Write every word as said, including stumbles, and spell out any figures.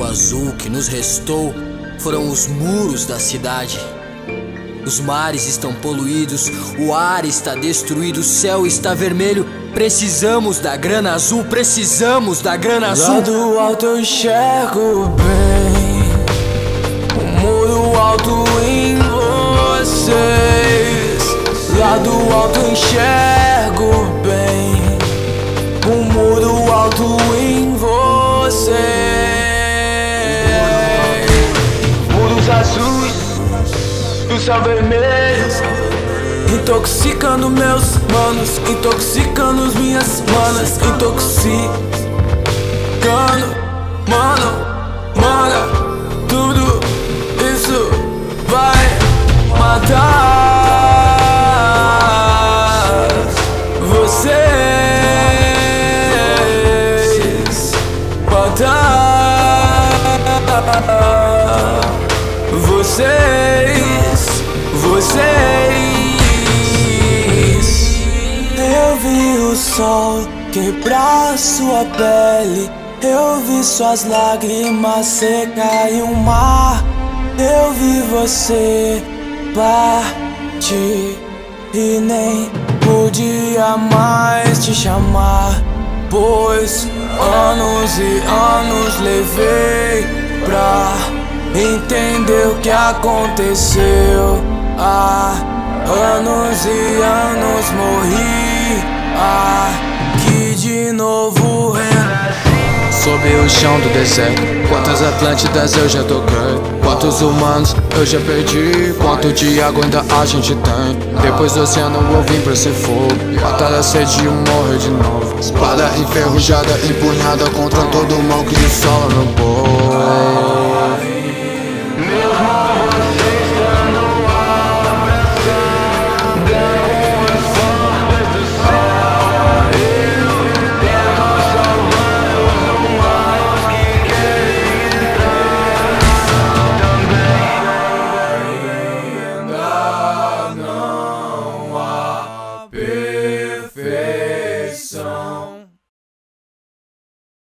azul que nos restou foram os muros da cidade. Os mares estão poluídos, o ar está destruído, o céu está vermelho. Precisamos da grana azul, precisamos da grana azul. Lá do alto eu enxergo bem o muro alto em vocês. Lá do alto eu enxergo bem o muro alto em vocês. Muros azuis do céu vermelho, intoxicando meus manos, intoxicando as minhas manas, intoxicando, mano, mana, tudo isso vai matar vocês, matar vocês, vocês. Eu vi o sol quebrar sua pele, eu vi suas lágrimas secar em um mar. Eu vi você partir e nem podia mais te chamar, pois anos e anos levei pra entender o que aconteceu. Há anos e anos morri, aqui de novo renasci. Sob o chão do deserto, quantas Atlântidas eu já toquei, quantos humanos eu já perdi, quanto de água ainda a gente tem. Depois do oceano eu vim pra esse fogo, matar a sede e morrer de novo. Espada enferrujada, empunhada contra todo o mal que assola meu povo.